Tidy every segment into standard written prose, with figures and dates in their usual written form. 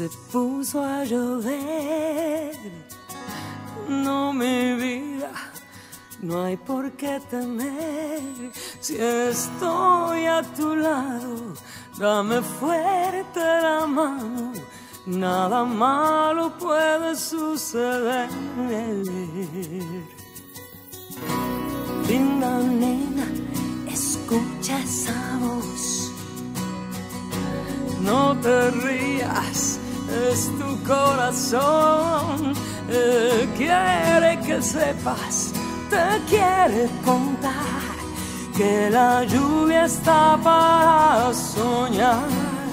se puso a llover. No, mi vida, no hay por qué temer. Si estoy a tu lado, dame fuerte la mano. Nada malo puede suceder. Linda nena, escucha esa voz. No te rías, es tu corazón. Quiere que sepas, te quiere contar que la lluvia está para soñar.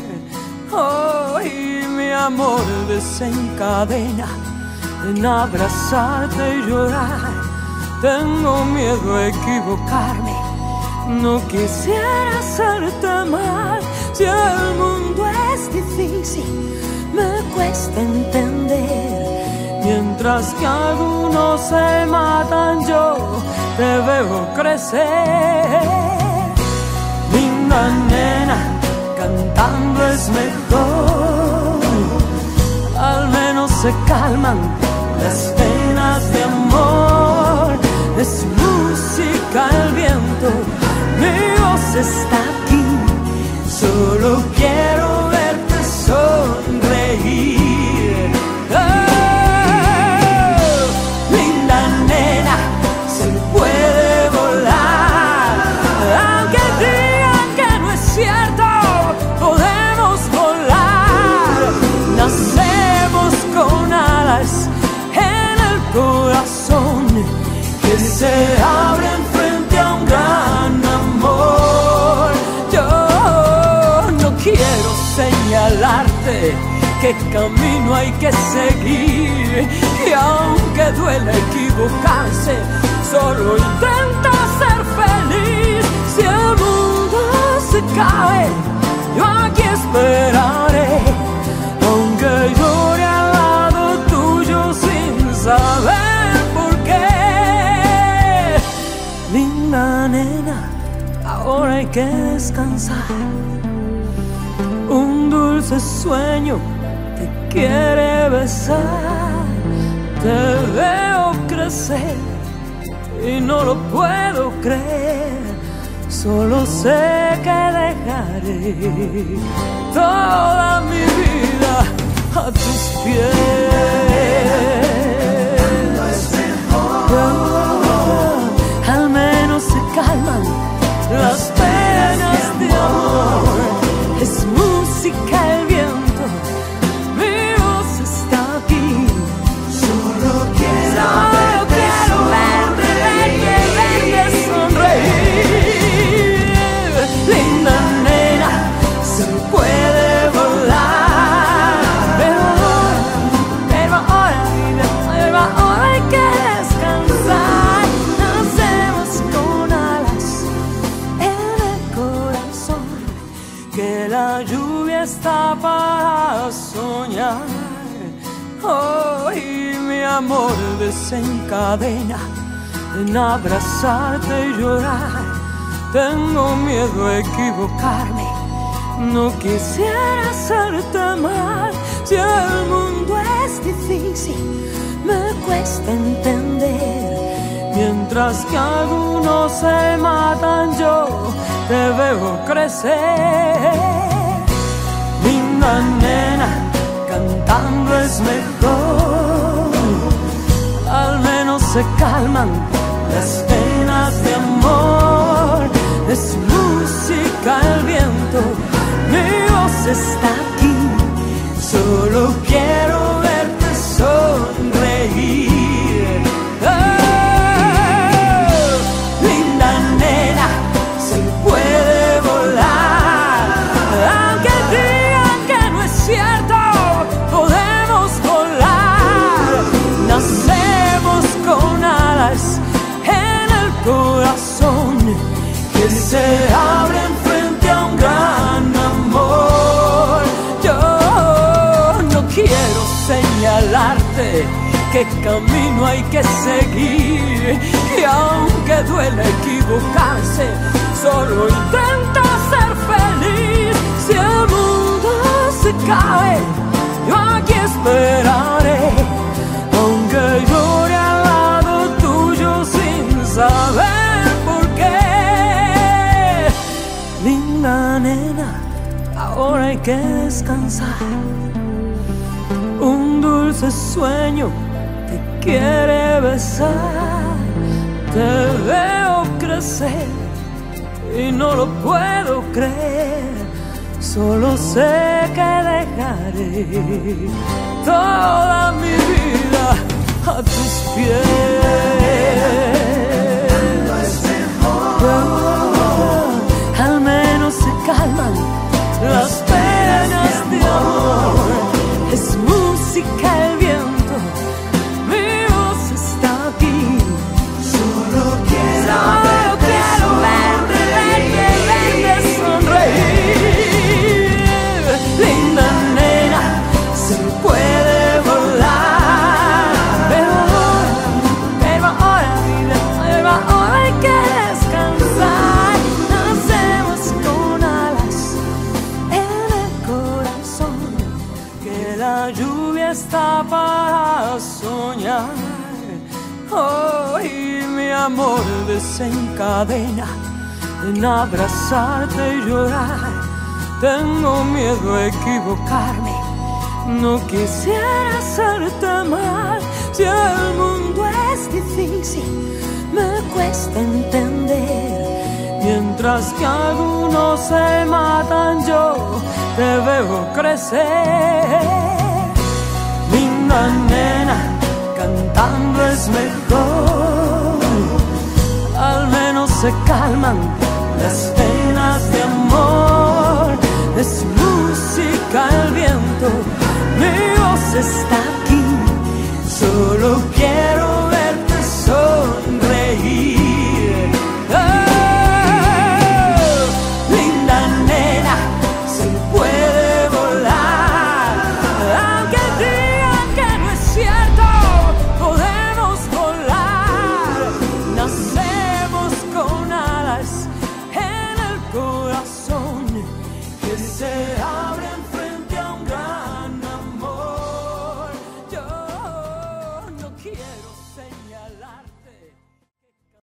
Hoy mi amor desencadena en abrazarte y llorar. Tengo miedo a equivocarme, no quisiera hacerte mal. Si el mundo es difícil, me cuesta entender. Mientras que algunos se matan, yo te veo crecer. Linda nena, cantando es mejor. Al menos se calman las penas de amor. Es música el viento, mi voz está aquí. Solo quiero verte sonreír. Oh, linda nena, se puede volar. Aunque digan que no es cierto, podemos volar. Nacemos con alas en el corazón que se abren frente a un gran amor. Yo no quiero señalarte qué camino hay que seguir, y aunque duele equivocarse, solo intenta ser feliz. Si el mundo se cae, yo aquí esperaré, aunque llore al lado tuyo sin saber por qué. Linda nena, ahora hay que descansar. Un dulce sueño te quiere besar. Te veo crecer y no lo puedo creer. Solo sé que dejaré toda mi vida a tus pies. Al menos se calman las penas de amor. Es música el viento, mi voz está aquí. Solo quiero verte sonreír. Linda nena, se puede volar. Pero ahora hay que descansar. Nacemos con alas en el corazón, que la lluvia está para soñar. Hoy mi amor desencadena en abrazarte y llorar. Tengo miedo a equivocarme, no quisiera hacerte mal. Si el mundo es difícil, me cuesta entender. Mientras que algunos se matan, yo te veo crecer. Linda nena, cantando es mejor. Al menos se calman las penas de amor. Es música el viento, mi voz está aquí. Solo quiero verte sonreír. Oh, linda nena, se puede volar. Aunque digan que no es cierto, podemos volar. Nacemos con alas en el corazón que se abren frente a un gran amor. Yo no quiero señalarte qué camino hay que seguir, y aunque duele equivocarse, solo intenta ser feliz. Si el mundo se cae, yo saber por qué. Linda nena, ahora hay que descansar. Un dulce sueño te quiere besar. Te veo crecer y no lo puedo creer. Solo sé que dejaré toda mi vida a tus pies. Al menos se calman las penas de amor. Es música el viento, mi voz está aquí. Solo quiero verte sonreír. Linda nena, se puede volar, pero ahora vida, ahora hay que descansar. Nacemos con alas en el corazón, que la lluvia está para soñar. Hoy mi amor desencadena en abrazarte y llorar. Tengo miedo a equivocarme, no quisiera hacerte mal. Si el mundo es difícil, me cuesta entender. Mientras que algunos se matan, yo te veo crecer. Linda nena, cantando es mejor. Al menos se calman las penas de amor. Es música el viento, mi voz está aquí. Solo quiero